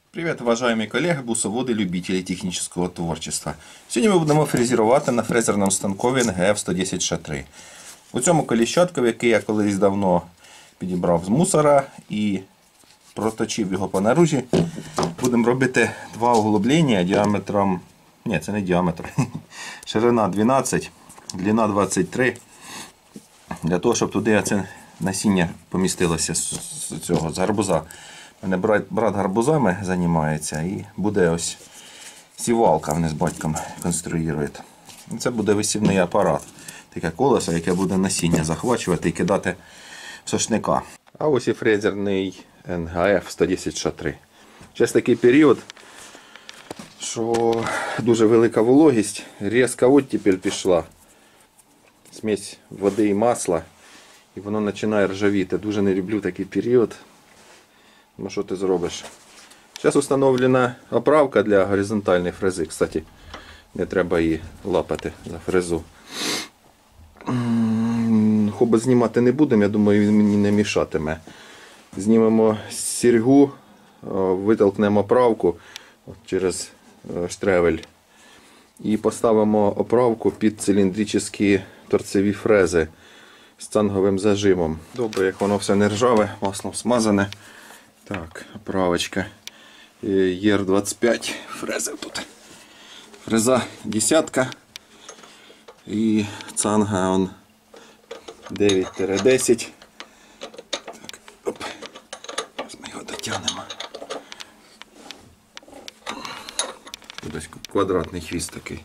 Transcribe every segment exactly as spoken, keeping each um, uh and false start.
Привет, уважаемые коллеги, бусоводи, любителі технічного творчества. Сьогодні ми будемо фрезерувати на фрезерному станкові ен ге еф сто десять ше три. У цьому коліщатку, який я колись давно підібрав з мусора і проточив його по наружі, будемо робити два углублення діаметром, ні, це не діаметр, ширина дванадцять, длина двадцять три, для того, щоб туди це насіння помістилося з цього, з гарбуза. У мене брат, брат гарбузами займається і буде ось сівалка, вони з батьком конструюють. Це буде висівний апарат. Таке колесо, яке буде насіння захвачувати і кидати в сошника. А ось і фрезерний ен ге еф сто десять ше три. Зараз такий період, що дуже велика вологість, різка оттепель пішла. Смесь води і масла. І воно починає ржавіти. Дуже не люблю такий період. Ну що ти зробиш? Зараз встановлена оправка для горизонтальної фрези. Кстати, не треба її лапати за фрезу. Хоба знімати не будемо, я думаю, він мені не мішатиме. Знімемо сіргу, витолкнемо оправку через штревель і поставимо оправку під циліндричні торцеві фрези з цанговим зажимом. Добре, як воно все не ржаве, маслом смазане. Так, оправочка і ар двадцять п'ять фрези тут. Фреза десятка і цанга он дев'ять десять. Так, оп. Зараз ми його дотягнемо. Тут ось квадратний хвіст такий.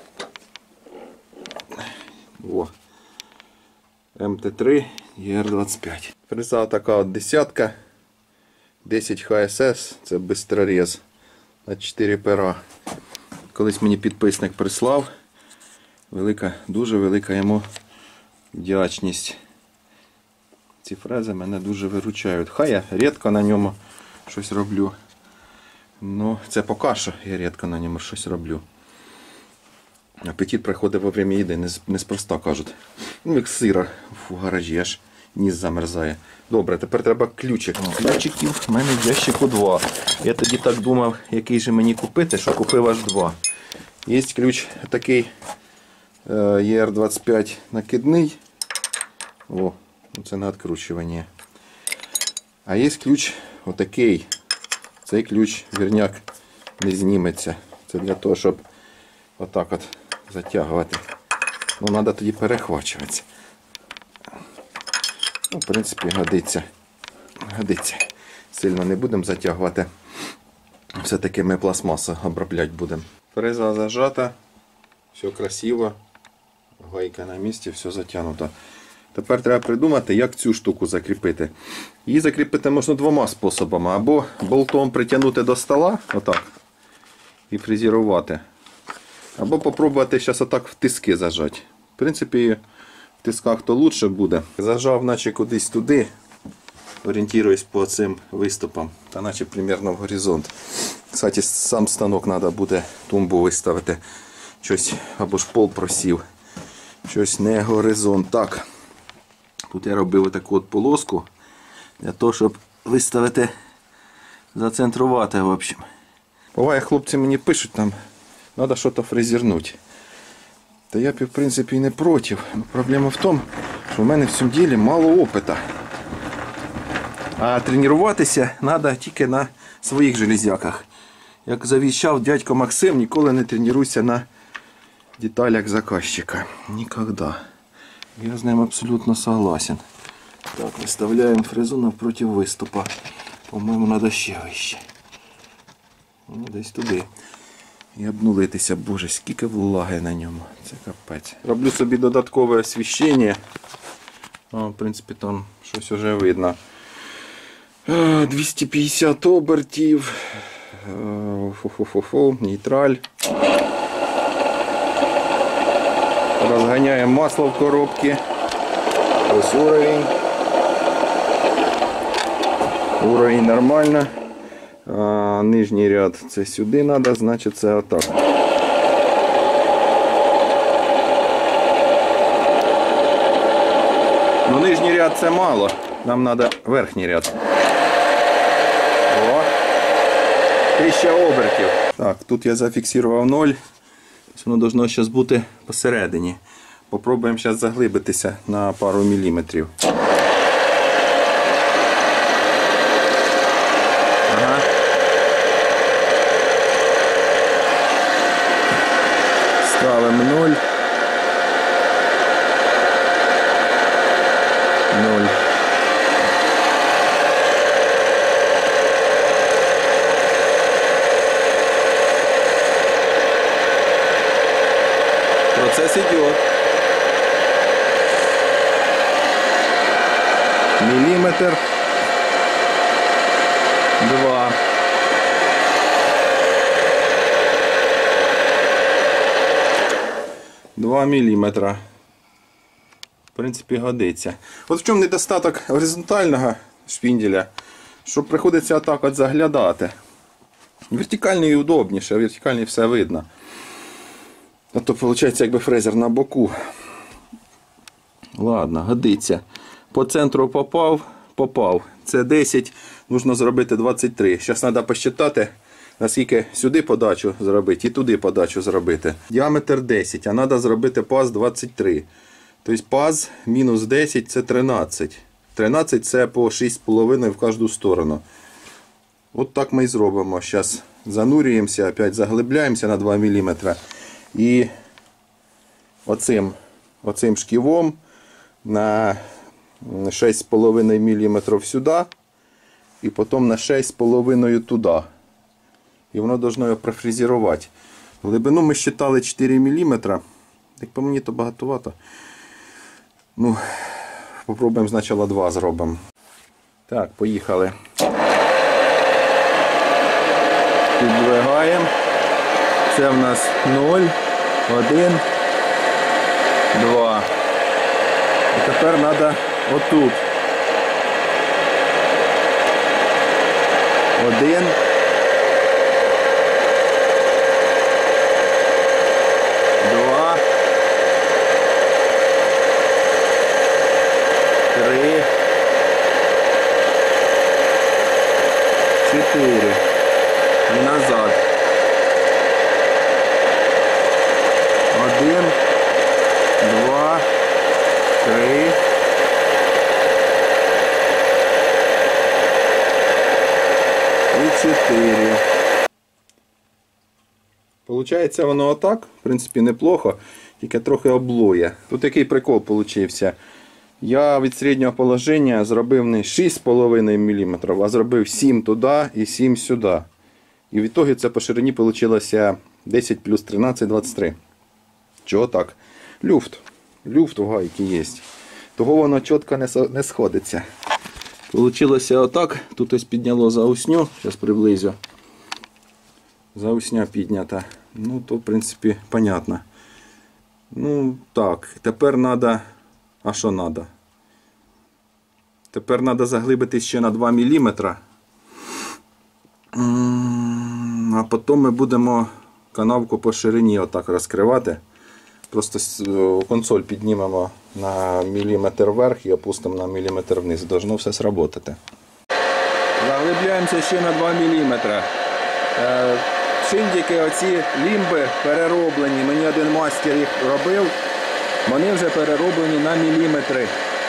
О. ем те три і ар двадцять п'ять. Фреза така от десятка. десять ха ес ес, це бистрорез на чотири пера. Колись мені підписник прислав. Велика, дуже велика йому вдячність. Ці фрези мене дуже виручають. Хай я рідко на ньому щось роблю. Ну, це поки що я рідко на ньому щось роблю. Апетит приходить во время їди, неспроста кажуть. Ну, як сира в гаражі, аж ніс замерзає. Добре, тепер треба ключик. Ключиків в мене в ящику два. Я тоді так думав, який же мені купити, що купив аж два. Є ключ такий і ар двадцять п'ять накидний. О, це на відкручування. А є ключ отакий. Цей ключ, вірняк, не зніметься. Це для того, щоб отак от затягувати. Ну, треба тоді перехвачуватися. Ну, в принципі, годиться. Годиться. Сильно не будемо затягувати. Все-таки ми пластмасу обробляти будемо. Фреза зажата. Все красиво. Гайка на місці, все затягнуто. Тепер треба придумати, як цю штуку закріпити. Її закріпити можна двома способами. Або болтом притягнути до стола, отак, і фрезерувати. Або попробувати зараз отак в тиски зажати. В принципі, в тисках то лучше буде. Зажав наче кудись туди, орієнтуюсь по цим виступам, та наче примерно в горизонт. Кстати, сам станок треба буде тумбу виставити. Щось, або ж пол просів. Щось не горизонт. Так. Тут я робив таку от полоску, для того, щоб виставити, зацентрувати, в общем. Буває, хлопці мені пишуть, там, треба щось фрезернути. Та я, в принципі, і не проти. Но проблема в тому, що в мене в цьому ділі мало опиту. А тренуватися треба тільки на своїх железяках. Як завіщав дядько Максим, ніколи не тренуйся на деталях заказчика. Ніколи. Я з ним абсолютно согласен. Так, виставляємо фрезу навпроти виступа. По-моєму, треба ще вище. Ну, десь туди. І обнулитися, боже, скільки влаги на ньому. Це капець. Роблю собі додаткове освіщення. О, в принципі, там щось вже видно. двісті п'ятдесят обертів. Фу-фу-фу-фу. Нейтраль. Розганяємо масло в коробці. Ось уровень. Уровень нормально. А, нижній ряд це сюди треба, значить це отак. Ну, нижній ряд це мало, нам треба верхній ряд. О. тисяча обертів. Так, тут я зафіксував ноль. Воно повинно зараз бути посередині. Попробуємо зараз заглибитися на пару міліметрів. Ага. Ставимо ноль. ноль. Процесс идет. Миллиметр. Два. Два міліметра. В принципі, годиться. От в чому недостаток горизонтального шпінделя, що приходиться отак от заглядати. Вертикальний удобніше, вертикальний все видно. А то виходить, якби фрезер на боку. Ладно, годиться. По центру попав, попав. Це десять, потрібно зробити двадцять три. Зараз треба посчитати, наскільки сюди подачу зробити і туди подачу зробити. Діаметр десять, а треба зробити паз двадцять три. Тобто паз мінус десять це тринадцять. тринадцять це по шість з половиною в кожну сторону. От так ми і зробимо. Зараз занурюємося, опять заглибляємося на два міліметри. І оцим, оцим шківом на шість з половиною міліметрів сюди. І потім на шість з половиною туди. І воно повинно його профрезерувати. Глибину ми считали чотири міліметри. Як по мені, то багатовато. Ну, попробуємо спочатку два зробимо. Так, поїхали. Піддвигаємо. Це в нас ноль, один, два. І тепер треба отут. Один. Два. Три. Чотири. І назад. Один, два, три. І чотири. Получається воно отак, в принципі, неплохо, тільки трохи облоє. Тут який прикол получився. Я від середнього положення зробив не шість з половиною міліметрів, а зробив сім туди і сім сюди. І в ітогі це по ширині вийшло десять плюс тринадцять, двадцять три. Чого так? Люфт. Люфт у гайки є. Того воно чітко не сходиться. Получилося отак. Тут ось підняло заусню. Зараз приблизю. Заусня піднята. Ну, то, в принципі, понятно. Ну, так. Тепер треба... А що треба? Тепер треба заглибити ще на два міліметри. А потім ми будемо канавку по ширині отак розкривати. Просто консоль піднімемо на міліметр вверх і опустимо на міліметр вниз. Должно все сработати. Заглибляємося ще на два міліметри. Шиндики, оці лімби перероблені. Мені один мастер їх робив. Вони вже перероблені на міліметри.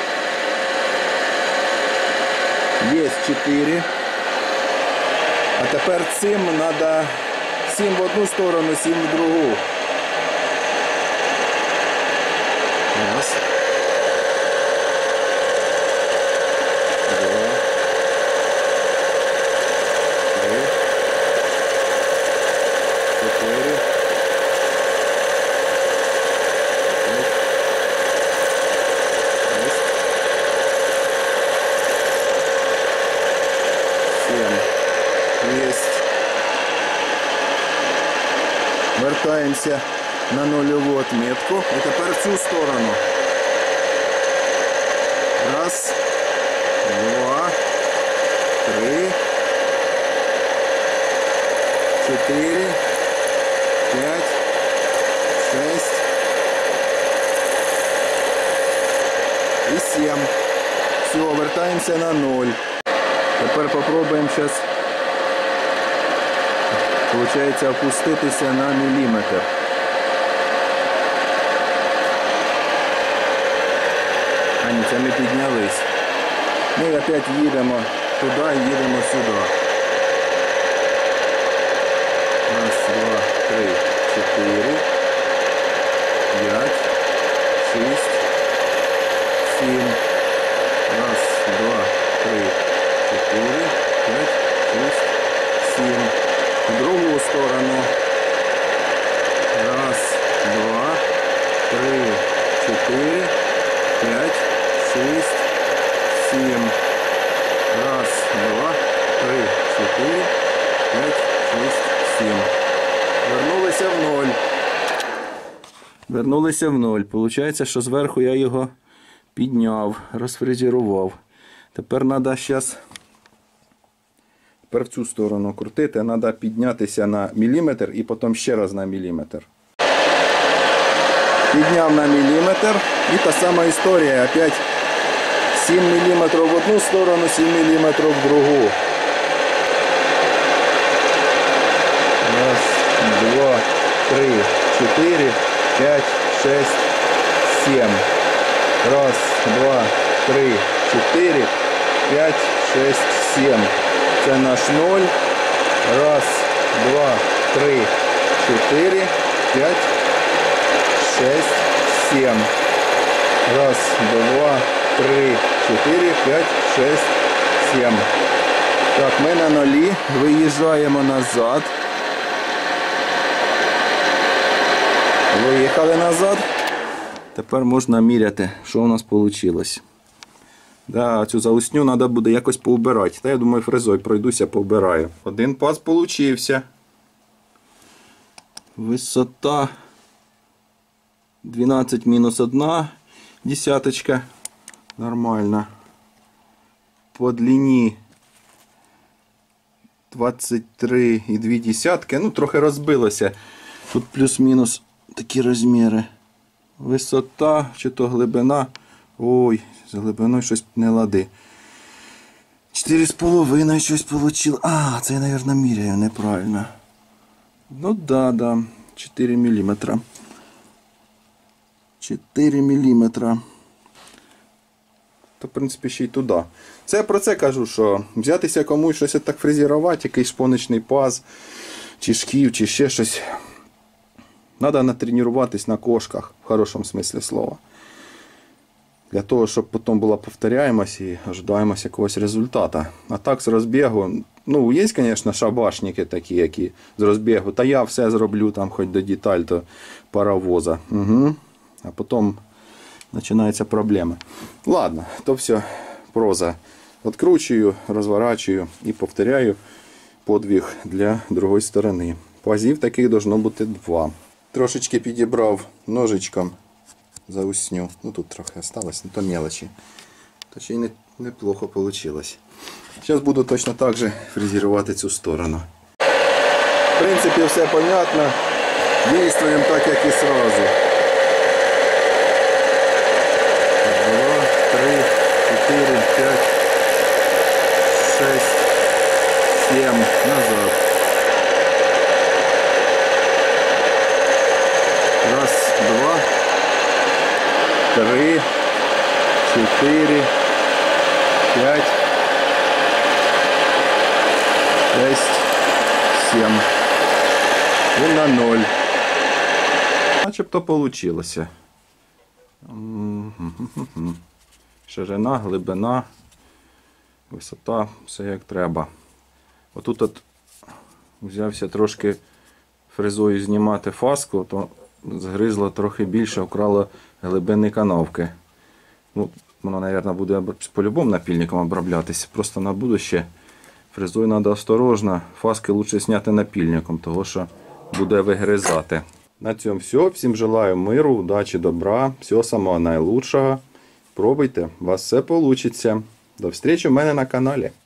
Є чотири. А тепер цим треба сім в одну сторону, сім в другу. Раз. Два. Три. Чотири. Вертаємося на нульову отметку. І тепер в цю сторону. Раз, два, три, чотири, п'ять, шість і сім. Все, вертаємося на ноль. Тепер попробуємо зараз Получається опуститися на міліметр. А ні, це ми піднялись. Ми опять їдемо туди і їдемо сюди. Раз, два, три, чотири, п'ять, шість, сім. Раз, два, три, чотири, п'ять, шість, сім. В другу сторону. Раз, два, три, чотири, п'ять, шість, сім. Раз, два, три, чотири, п'ять, шість, сім. Вернулися в ноль. Вернулися в ноль. Получається, що зверху я його підняв, розфрезерував. Тепер треба зараз Тепер в цю сторону крутити. Треба піднятися на міліметр і потім ще раз на міліметр. Підняв на міліметр. І та сама історія. Опять сім міліметрів в одну сторону, сім міліметрів в другу. Раз, два, три, чотири, п'ять, шість, сім. Раз, два, три, чотири, п'ять, шість, сім. Це наш ноль. Раз, два, три, чотири, п'ять, шість, сім. Раз, два, три, чотири, п'ять, шість, сім. Так, ми на нулі. Виїжджаємо назад. Виїхали назад. Тепер можна міряти, що у нас вийшло. Да, цю залисню треба буде якось поубирати. Та я думаю, фрезою пройдуся, поубираю. Один паз получився. Висота дванадцять мінус одна десяточка. Нормально. По длині двадцять три і дві десятки. Ну, трохи розбилося. Тут плюс-мінус такі розміри. Висота, чи то глибина. Ой, з глибиною щось не лади. чотири з половиною щось вийшло. А, це я, мабуть, міряю неправильно. Ну да, да. чотири міліметра. чотири міліметра. То, в принципі, ще й туди. Це я про це кажу, що взятися комусь щось так фрезерувати, якийсь шпоночний паз, чи шків, чи ще щось. Треба натренуватись на кошках, в хорошому смислі слова. Для того, щоб потім була повторяємость і ожидаємося якогось результату. А так з розбігу, ну, є, звісно, шабашники такі, які з розбігу, та я все зроблю, там, хоч до деталь, до паровоза. Угу. А потім починаються проблеми. Ладно, то все, проза. Откручую, розворачую і повторяю подвиг для другої сторони. Пазів таких должно бути два. Трошечки підібрав ножичком заусню. Ну тут трохи осталось, ну то мелочі. То ще й не, неплохо вийшло. Зараз буду точно так же фрезерувати цю сторону. В принципі, все понятно. Дійствуємо так, як і сразу. Два, три, чотири, п'ять, шість, сім. Назад. Раз, два, три, чотири, п'ять, шість, сім. І на ноль. Начебто вийшло. Ширина, глибина, висота, все як треба. Отут от взявся трошки фрезою знімати фаску, то згризло трохи більше, вкрало глибини канавки. Ну, воно, мабуть, буде по-любому напільником оброблятися. Просто на будуще фрезою треба осторожно. Фаски краще зняти напільником, тому що буде вигризати. На цьому все. Всім желаю миру, удачі, добра. Всього самого найкращого. Пробуйте, у вас все вийде. До зустрічі в мене на каналі.